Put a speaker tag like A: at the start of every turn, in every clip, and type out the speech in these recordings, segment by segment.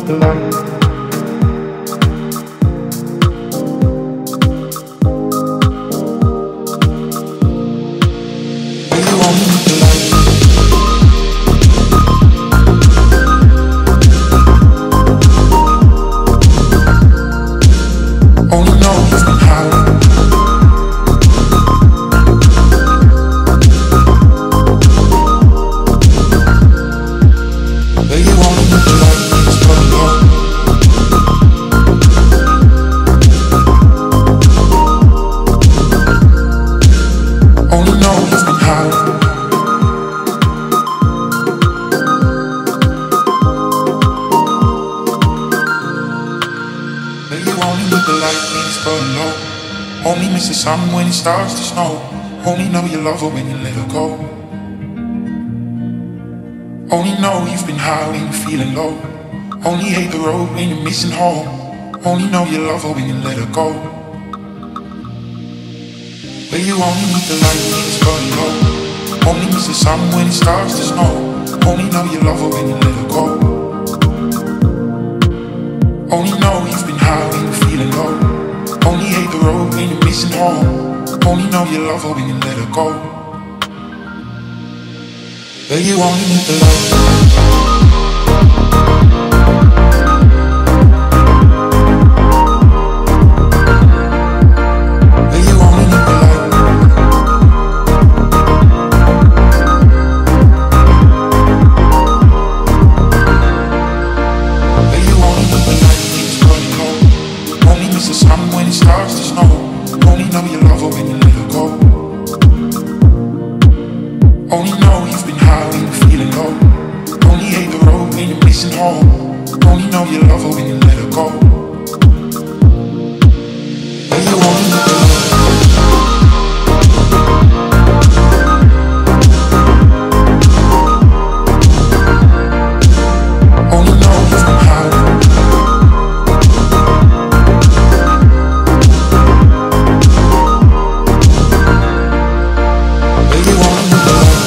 A: need the light.
B: Only miss the sun when it starts to snow. Only know you love her when you let her go. Only know you've been high when you're feeling low. Only hate the road when you're missing home. Only know you love her when you let her go. But you only need the light when it's burning low. Only miss the sun when it starts to snow. Only know you love her when you let her go. Only know you've been high when you're feeling low. Only hate the road when you're missing home. Only know you love her when you let her go. But you only need the light. Only know you love her when you let her go. But you only need the light. Only know you've been high. But you only need the light.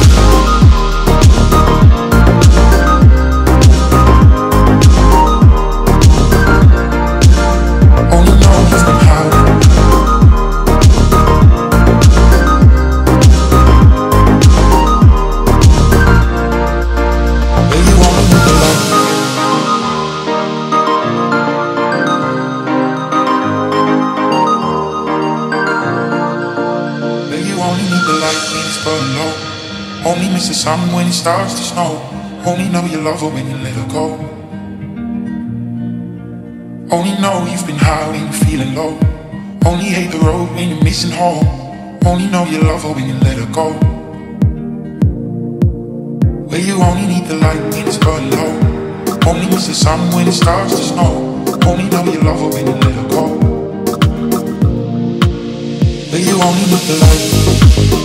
B: Only miss the sun when it starts to snow. Only know you love her when you let her go. Only know you've been high when you're feeling low. Only hate the road when you're missing home. Only know you love her when you let her go. Well, you only need the light when it's burning low. Only miss the sun when it starts to snow. Only know you love her when you let her go. Well, you only need the light.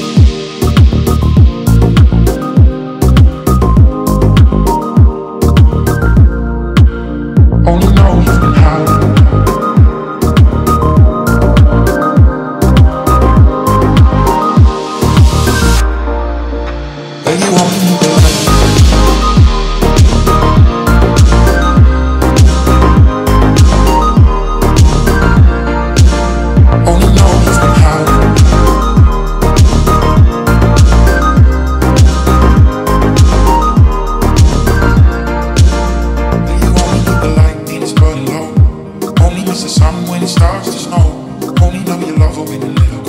B: When it starts to snow, only know you love her when you let her